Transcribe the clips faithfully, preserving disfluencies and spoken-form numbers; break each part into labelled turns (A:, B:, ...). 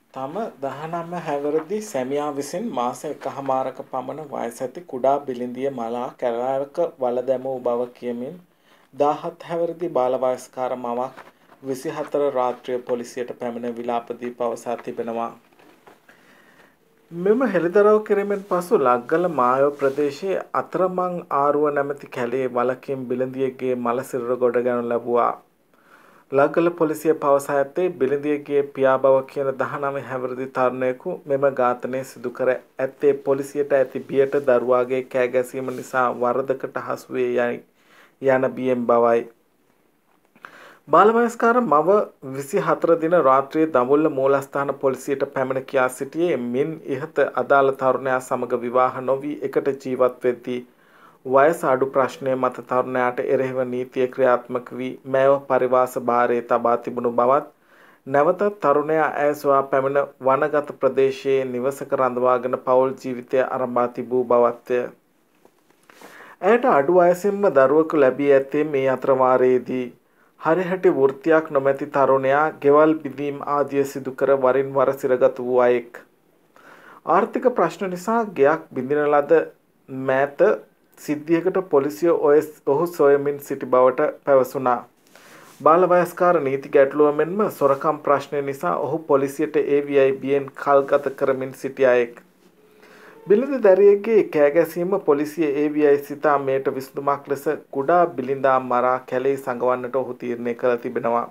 A: තම දහනවය හැවිරිදි සැමියා විසින් මාස එකහමාරක පමණ වයස ඇති කුඩා බිළිඳිය මලා කැලෑවක වල දැමූ බව කියමින් දාහත් හැවිරිදි බාලවයස්කාර මවක් විසිහතර රාත්‍රිය පොලිසියට පැමිණ විලාප දී පවසා තිබෙනවා. මෙම හෙළිදරව් කිරීමෙන් පසු ලක්ගල මායෝ ප්‍රදේශයේ අතරමං ආරුව නැමැති කැලේ වලකින් බිළිඳියගේ මළ සිරුර ගොඩගනු ලැබුවා. ලක්ගල පොලිසිය පවසා ඇත්තේ බිළිඳියගේ පියා බව කියන දහනවය හැවිරිදි තරුණයෙකු මෙම ඝාතනය සිදු කර ඇත්තේ පොලිසියට ඇති බියට දරුවාගේ කෑ ගැසීම නිසා වරදකට හසු වේ යන බියෙන් බවයි. බාලවයස්කාර මව විසිහතර දින රාත්‍රියේ දඹුල්ල මූලස්ථාන පොලිසියට පැමිණ කියා සිටියේ මින් ඉහත අදාළ තරුණයා සමග විවාහ නොවී එකට ජීවත් වෙද්දී වයස අඩු ප්‍රශ්නය මත තරුණයාට එරෙහිව නීතිය ක්‍රියාත්මක වී මෑව පරිවාස භාරයේ තබා තිබුණු බවත් නැවත තරුණයා ඇය සොයා පැමිණ වනගත ප්‍රදේශයේ නිවසක රඳවාගෙන පවුල් ජීවිතය අරඹා තිබූ බවත්ය. ඇයට අඩු වයසින්ම දරුවෙකු ලැබී ඇත්තේ මේ අතර වාරයේදී. හරිහැටි වෘත්තියක් නොමැති තරුණයා ගෙවල් බිඳීම් ආදිය සිදු කර වරින් වර සිරගත වූ අයෙක්. ආර්ථික ප්‍රශ්න නිසා ගෙයක් බිඳින ලද මෑත සිද්ධියකට පොලිසිය ඔහු සොයමින් සිටි බවට පැවසුණා. බාලවයස්කාර නීති ගැටලුව මෙන්ම සොරකම් ප්‍රශ්නය නිසා ඔහු පොලිසියට ඒ වී අයි බියෙන් කල්ගත කරමින් සිටි අයෙක්. බිළිඳ දැරියගේ කෑගැසීම පොලිසිය ඒ වී අයි සිතා මෙයට විසඳුමක් ලෙස කුඩා බිළිඳා මරා කැලේ සඟවන්නට ඔහු තීරණය කර තිබෙනවා.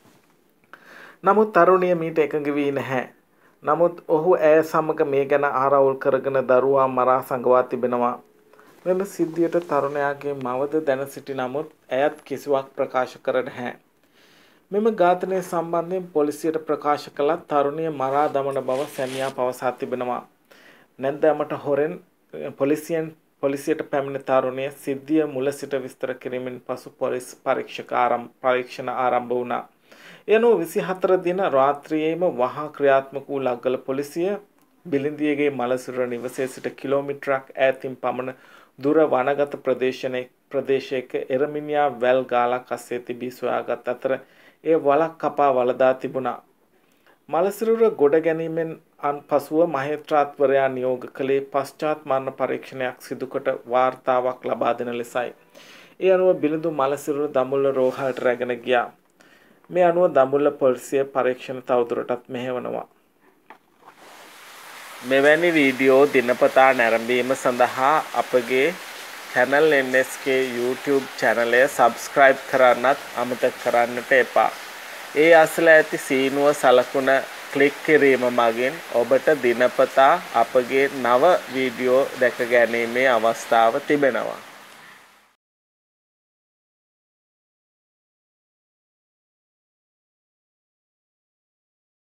A: නමුත් තරුණිය මීට එකඟ වී නැහැ. නමුත් ඔහු ඇය සමග මේ ගැන ආරවුල් කරගෙන දරුවා මරා සඟවා තිබෙනවා. මෙම සිද්ධියට තරුණයාගේ මවද දැන සිටි නමුත් ඇයත් කිසිවක් ප්‍රකාශ කර නැහැ. මෙම ඝාතනය සම්බන්ධයෙන් පොලිසියට ප්‍රකාශ කළත් තරුණිය මරා දමන බව සැමියා පවසා තිබෙනවා. නැන්දෑමට හොරෙන් පොලිසියෙන් පොලිසියට පැමිණ තරුණිය සිද්ධිය මුල සිට විස්තර කිරීමෙන් පසු පොලිස් පරීක්ෂක ආරම්භ පරීක්ෂණ ආරම්භ වුණා. එනෝ විසිහතර දින රාත්‍රියේම වහා ක්‍රියාත්මක වූ ලක්ගල පොලිසිය බිළිඳියගේ මළසිරුර නිවසේ සිට කිලෝමීටරක් ඈතින් පමණ දුර වනගත ප්‍රදේශනයේ ප්‍රදේශයක එරමිනියා වැල් ගාලක් අස්සේ තිබී සොයාගත් අතර ඒ වලක් කපා වලදා තිබුණා. මළසිරුර ගොඩ ගැනීමෙන් පසුව මහේත්‍රාත්වරයා නියෝග කළේ පශ්චාත් මරණ පරීක්ෂණයක් සිදුකොට වාර්තාවක් ලබා දෙන ලෙසයි. ඒ අනුව බිළිඳු මළසිරුර දඹුල්ල රෝහලට රැගෙන ගියා. මේ අනුව දඹුල්ල පොලිසිය පරීක්ෂණ තවදුරටත් මෙහෙවනවා. මෙවැනි වීඩියෝ දිනපතා නැරඹීම සඳහා අපගේ channel N S K YouTube channelය subscribe කරන්නත් අමතක කරන්නට එපා. ඒ අසල ඇති සීනුව සලකුණ ක්ලික් කිරීම මගින් ඔබට දිනපතා අපගේ නව වීඩියෝ දැක ගැනීමේ අවස්ථාව තිබෙනවා.